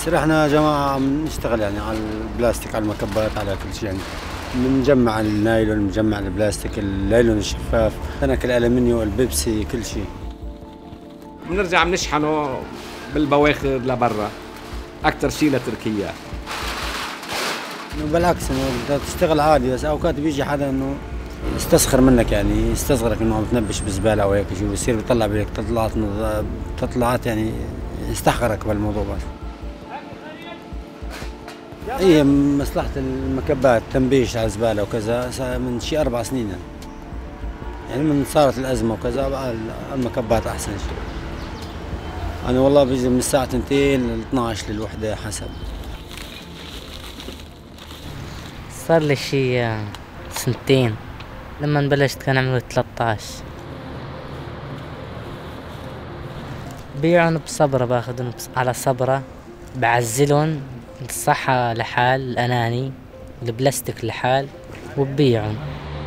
ياسر احنا يا جماعه عم نشتغل يعني على البلاستيك، على المكبات، على كل شيء يعني. بنجمع النايلون، بنجمع البلاستيك، النايلون الشفاف، سنك الالمنيو، البيبسي، كل شيء. بنرجع بنشحنه بالبواخر لبرا، اكثر شيء لتركيا. بالعكس انه بدك تشتغل عادي، بس اوقات بيجي حدا انه يستسخر منك، يعني يستصغرك انه عم تنبش بزباله او هيك شيء، بصير بيطلع بهيك تطلعات يعني يستحقرك بالموضوع. بس هي مصلحة المكبات تنبيش على الزبالة وكذا من شي 4 سنين يعني من صارت الأزمة وكذا بقى المكبات أحسن شيء. أنا والله بيجي من الساعة 2 ل 12 للوحدة حسب. صار لي شي 2 لما بلشت كان عمري 13. بيعن بصبرة، باخذن على صبرة، بعزلن الصحة لحال، الأناني البلاستيك لحال، وببيعن.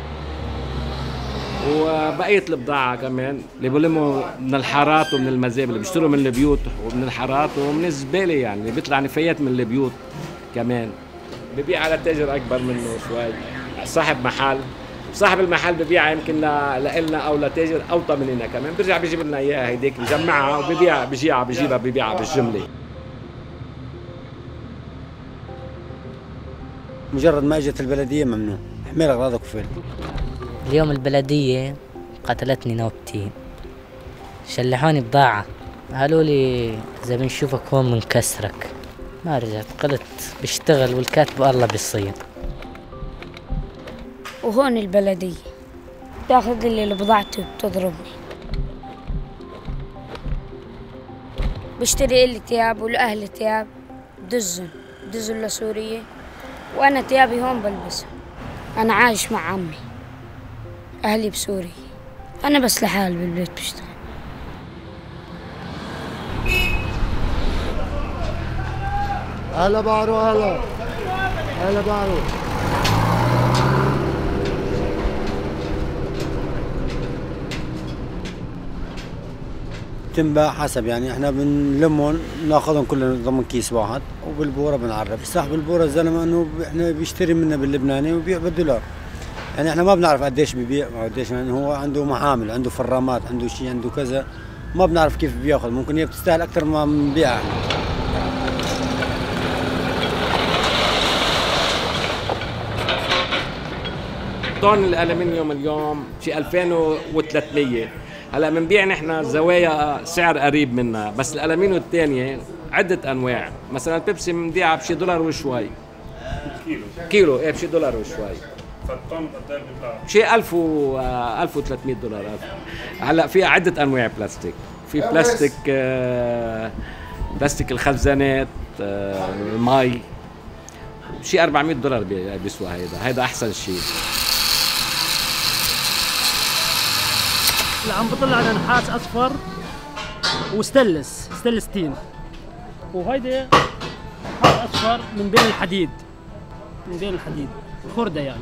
وبقية البضاعة كمان اللي بلموا من الحارات ومن المزابل، اللي بيشتروا من البيوت ومن الحارات ومن الزبالة، يعني اللي بيطلع نفايات من البيوت كمان ببيع على تاجر أكبر منه شوي، صاحب محل. صاحب المحل ببيعها يمكن لنا أو لتاجر أوطى مننا كمان، بيرجع بيجيب لنا إياها هيديك بجمعها وببيع، بيجيبها بالجملة. مجرد ما اجت البلدية ممنوع احمل أغراضك وفيل. اليوم البلدية قتلتني نوبتين، شلحوني بضاعة، قالوا لي إذا بنشوفك هون بنكسرك. ما رجعت، قلت بشتغل والكاتب الله بيصير. وهون البلدية تاخذ اللي بضاعتي وبتضربني. بشتري لي تياب ولأهلي تياب، بدزن لسوريا، وأنا تيابي هون بلبسها. أنا عايش مع عمي، أهلي بسوريا، أنا بس لحالي بالبيت بشتغل. هلا بارو، هلا بارو. تنباع حسب، يعني احنا بنلمهم ناخذهم كلهم ضمن كيس واحد، وبالبوره بنعرف صاحب البوره الزلمه انه احنا بيشتري منا باللبناني وبيبيع بالدولار. يعني احنا ما بنعرف قديش ببيع وقديش، يعني هو عنده محامل، عنده فرامات، عنده شيء، عنده كذا، ما بنعرف كيف بياخذ. ممكن هي بتستاهل اكثر ما بنبيعها. طن الالمنيوم اليوم شي 2300. هلا بنبيع نحن زوايا سعر قريب منها، بس الالمنيوم الثانيه عده انواع. مثلا البيبسي بنبيعها بشي دولار وشوي كيلو ايه، بشي دولار وشوي. فالطن قد ايه بيطلع؟ شي 1000 و 1300 دولار. هلا في عده انواع بلاستيك، في بلاستيك بلاستيك الخزانات، المي، شي 400 دولار بيسوى. هيدا احسن شيء. عم بطلع على نحاس اصفر وستلس ستيل، وهيدي نحاس اصفر من بين الحديد، خردة يعني.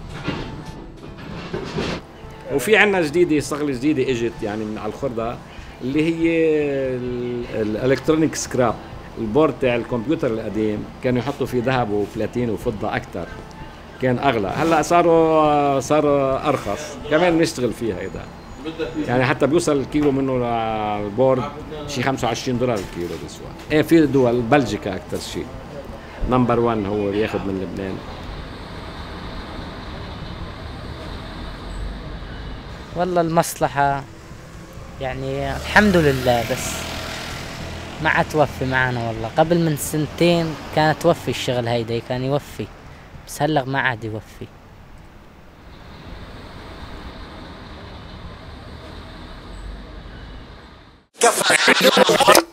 وفي عنا جديدة، شغلة جديدة اجت يعني من على الخردة، اللي هي الالكترونيك سكراب. البورد تاع الكمبيوتر القديم كانوا يحطوا فيه ذهب وبلاتين وفضة أكثر، كان أغلى. هلا صار أرخص، كمان بنشتغل فيها هيدا. يعني حتى بيوصل الكيلو منه للبورد شي 25 دولار الكيلو بيسوى. ايه في دول بلجيكا أكثر شيء، نمبر 1 هو بياخذ من لبنان. والله المصلحة يعني الحمد لله، بس ما عاد توفي معنا. والله قبل من 2 كانت توفي الشغل هيدا، كان يوفي، بس هلا ما عاد يوفي.